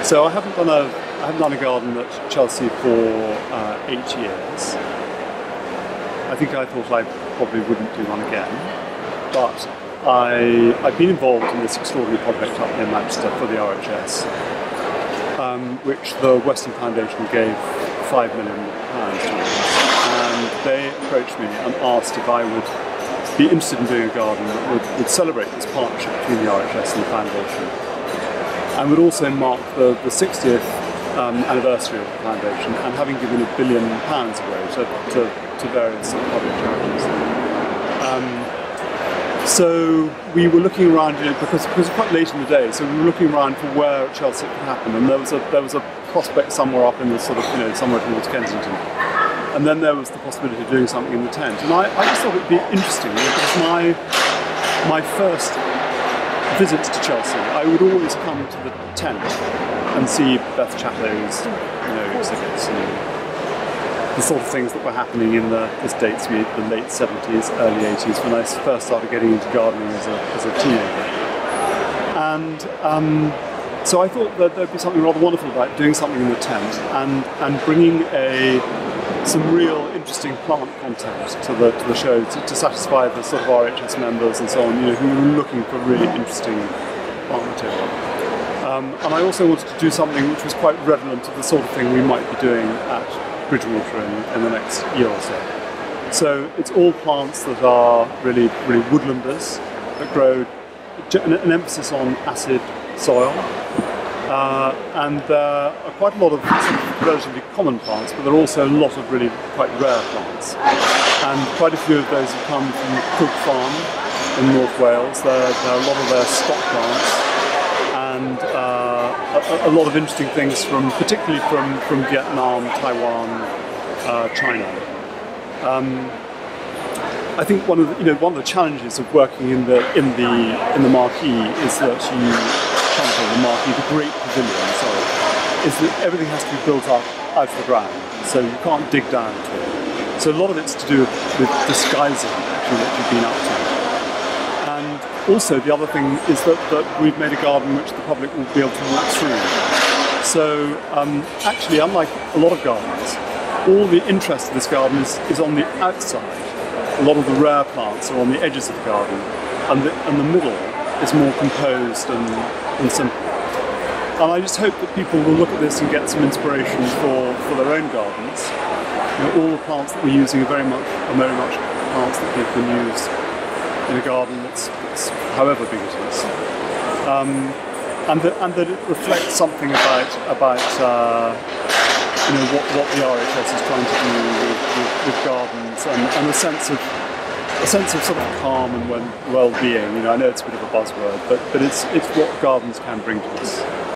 So I haven't done a garden at Chelsea for 8 years. I think I thought I probably wouldn't do one again, but I've been involved in this extraordinary project up near Manchester for the RHS, which the Western Foundation gave £5 million to, and they approached me and asked if I would be interested in doing a garden that would celebrate this partnership between the RHS and the Foundation, and would also mark the 60th anniversary of the Foundation, and having given £1 billion away to various public charities. So we were looking around, because it was quite late in the day, so we were looking around for where at Chelsea it could happen, and there was a prospect somewhere up in the sort of, somewhere towards Kensington. And then there was the possibility of doing something in the tent. And I just thought it'd be interesting, because my first visits to Chelsea, I would always come to the tent and see Beth Chatto's exhibits and the sort of things that were happening in this dates me the late 70s, early 80s, when I first started getting into gardening as a teenager. And so I thought that there'd be something rather wonderful about doing something in the tent and bringing some real interesting plant content to the show to satisfy the sort of RHS members and so on, who were looking for really interesting plant material. And I also wanted to do something which was quite redolent of the sort of thing we might be doing at Bridgewater in the next year or so. So it's all plants that are really woodlanders, that grow an emphasis on acid soil, and there are quite a lot of relatively common plants, but there are also a lot of really quite rare plants. And quite a few of those have come from Cook Farm in North Wales. There are a lot of their stock plants, and a lot of interesting things particularly from Vietnam, Taiwan, China. I think one of the challenges of working in the marquee is that the marquee, the great pavilion, is that everything has to be built up out of the ground, so you can't dig down to it. So a lot of it's to do with disguising what you've been up to. And also the other thing is that we've made a garden which the public will be able to walk through. So actually, unlike a lot of gardens, all the interest of this garden is on the outside. A lot of the rare plants are on the edges of the garden, and the middle is more composed and simple. And I just hope that people will look at this and get some inspiration for their own gardens. All the plants that we're using are very much plants that people can use in a garden that's however big it is, and that it reflects something about what the RHS is trying to do with gardens, and a sense of sort of calm and well-being. I know it's a bit of a buzzword, but it's what gardens can bring to us.